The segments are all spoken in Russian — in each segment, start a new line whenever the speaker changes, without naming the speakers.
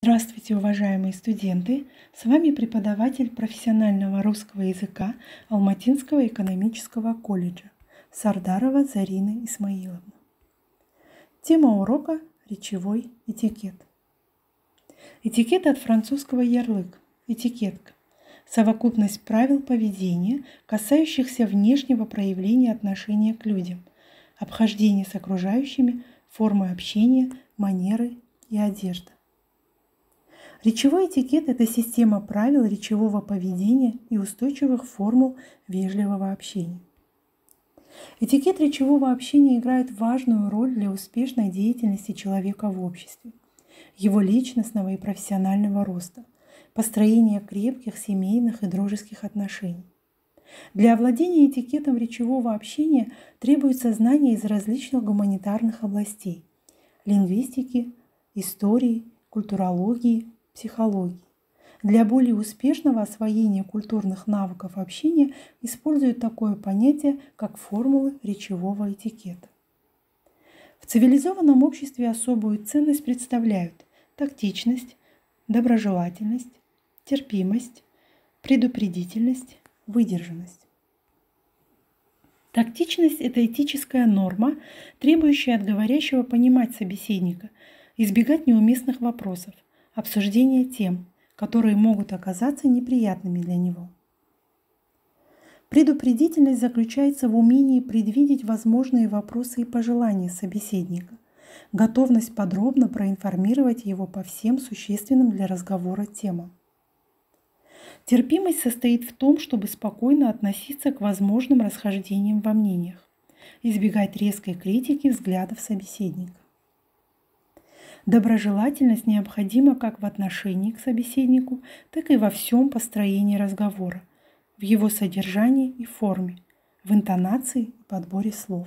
Здравствуйте, уважаемые студенты! С вами преподаватель профессионального русского языка Алматинского экономического колледжа Сардарова Зарина Исмаиловна. Тема урока – речевой этикет. Этикет от французского ярлык – этикетка. Совокупность правил поведения, касающихся внешнего проявления отношения к людям, обхождения с окружающими, формы общения, манеры и одежда. Речевой этикет – это система правил речевого поведения и устойчивых формул вежливого общения. Этикет речевого общения играет важную роль для успешной деятельности человека в обществе, его личностного и профессионального роста, построения крепких семейных и дружеских отношений. Для овладения этикетом речевого общения требуется знание из различных гуманитарных областей – лингвистики, истории, культурологии, психологии. Для более успешного освоения культурных навыков общения используют такое понятие, как формулы речевого этикета. В цивилизованном обществе особую ценность представляют тактичность, доброжелательность, терпимость, предупредительность, выдержанность. Тактичность – это этическая норма, требующая от говорящего понимать собеседника, избегать неуместных вопросов, обсуждения тем, которые могут оказаться неприятными для него. Предупредительность заключается в умении предвидеть возможные вопросы и пожелания собеседника, готовность подробно проинформировать его по всем существенным для разговора темам. Терпимость состоит в том, чтобы спокойно относиться к возможным расхождениям во мнениях, избегать резкой критики взглядов собеседника. Доброжелательность необходима как в отношении к собеседнику, так и во всем построении разговора, в его содержании и форме, в интонации и подборе слов.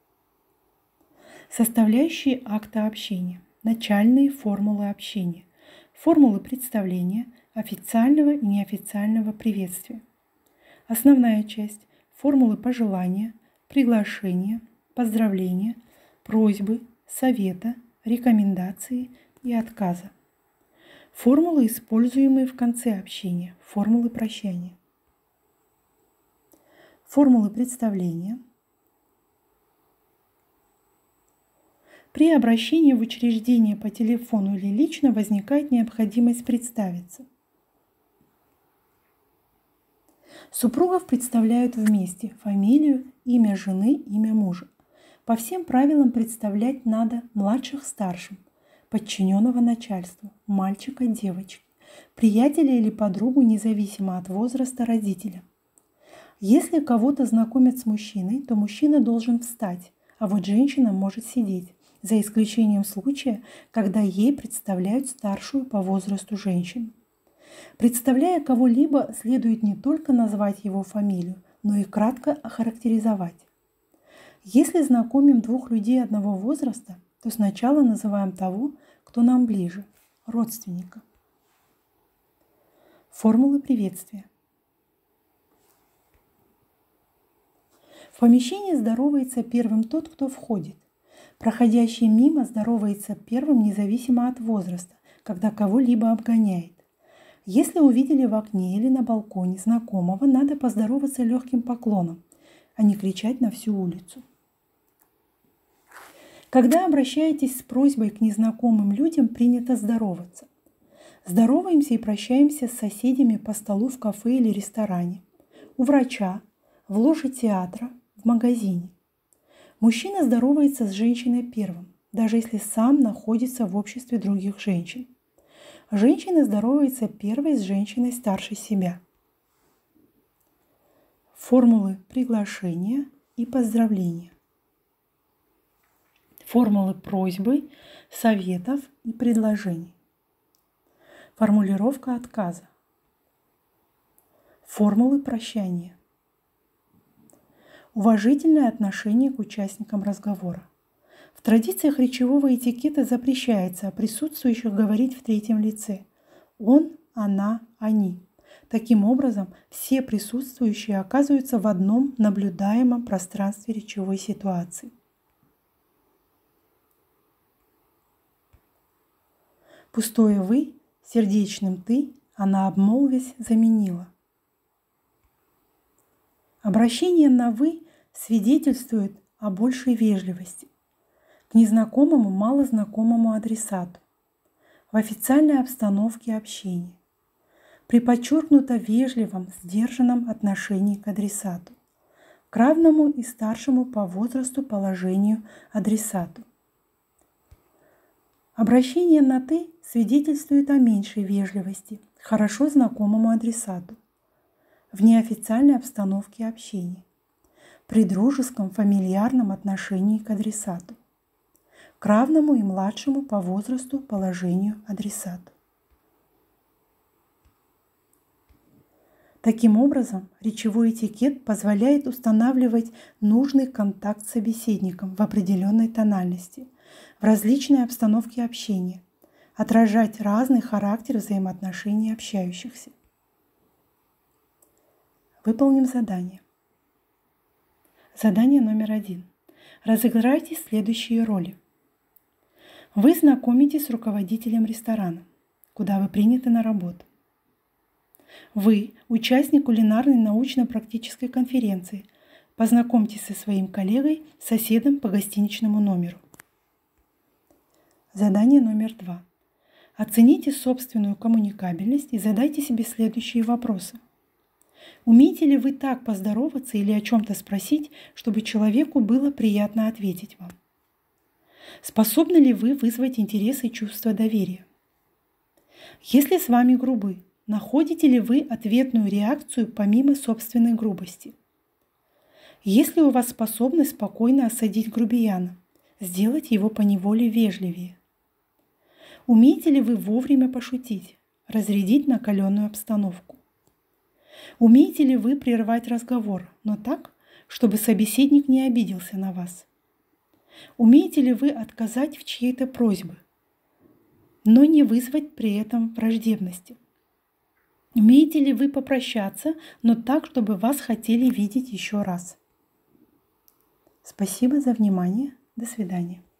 Составляющие акта общения. Начальные формулы общения. Формулы представления, официального и неофициального приветствия. Основная часть. Формулы пожелания, приглашения, поздравления, просьбы, совета, рекомендации и отказа. Формулы, используемые в конце общения, формулы прощания. Формулы представления. При обращении в учреждение по телефону или лично возникает необходимость представиться. Супругов представляют вместе фамилию, имя жены, имя мужа. По всем правилам представлять надо младших старшим, подчиненного начальству, мальчика девочке, приятеля или подругу независимо от возраста родителя. Если кого-то знакомят с мужчиной, то мужчина должен встать, а вот женщина может сидеть, за исключением случая, когда ей представляют старшую по возрасту женщину. Представляя кого-либо, следует не только назвать его фамилию, но и кратко охарактеризовать. Если знакомим двух людей одного возраста, то сначала называем того, кто нам ближе, родственника. Формулы приветствия. В помещении здоровается первым тот, кто входит. Проходящий мимо здоровается первым независимо от возраста, когда кого-либо обгоняет. Если увидели в окне или на балконе знакомого, надо поздороваться легким поклоном, а не кричать на всю улицу. Когда обращаетесь с просьбой к незнакомым людям, принято здороваться. Здороваемся и прощаемся с соседями по столу в кафе или ресторане, у врача, в ложе театра, в магазине. Мужчина здоровается с женщиной первым, даже если сам находится в обществе других женщин. Женщина здоровается первой с женщиной старше себя. Формулы приглашения и поздравления. Формулы просьбы, советов и предложений. Формулировка отказа. Формулы прощания. Уважительное отношение к участникам разговора. В традициях речевого этикета запрещается о присутствующих говорить в третьем лице. Он, она, они. Таким образом, все присутствующие оказываются в одном наблюдаемом пространстве речевой ситуации. Пустое «вы» сердечным «ты» она, обмолвясь, заменила. Обращение на «вы» свидетельствует о большей вежливости к незнакомому, малознакомому адресату в официальной обстановке общения, при подчеркнуто вежливом, сдержанном отношении к адресату, к равному и старшему по возрасту положению адресату. Обращение на «ты» свидетельствует о меньшей вежливости к хорошо знакомому адресату в неофициальной обстановке общения, при дружеском фамильярном отношении к адресату, к равному и младшему по возрасту положению адресату. Таким образом, речевой этикет позволяет устанавливать нужный контакт с собеседником в определенной тональности, в различной обстановке общения, отражать разный характер взаимоотношений общающихся. Выполним задание. Задание номер 1. Разыграйте следующие роли. Вы знакомитесь с руководителем ресторана, куда вы приняты на работу. Вы участник кулинарной научно-практической конференции. Познакомьтесь со своим коллегой, соседом по гостиничному номеру. Задание номер 2. Оцените собственную коммуникабельность и задайте себе следующие вопросы. Умеете ли вы так поздороваться или о чем-то спросить, чтобы человеку было приятно ответить вам? Способны ли вы вызвать интерес и чувство доверия? Если с вами грубы, находите ли вы ответную реакцию помимо собственной грубости? Есть ли у вас способность спокойно осадить грубияна, сделать его поневоле вежливее? Умеете ли вы вовремя пошутить, разрядить накаленную обстановку? Умеете ли вы прервать разговор, но так, чтобы собеседник не обиделся на вас? Умеете ли вы отказать в чьей-то просьбе, но не вызвать при этом враждебности? Умеете ли вы попрощаться, но так, чтобы вас хотели видеть еще раз? Спасибо за внимание. До свидания.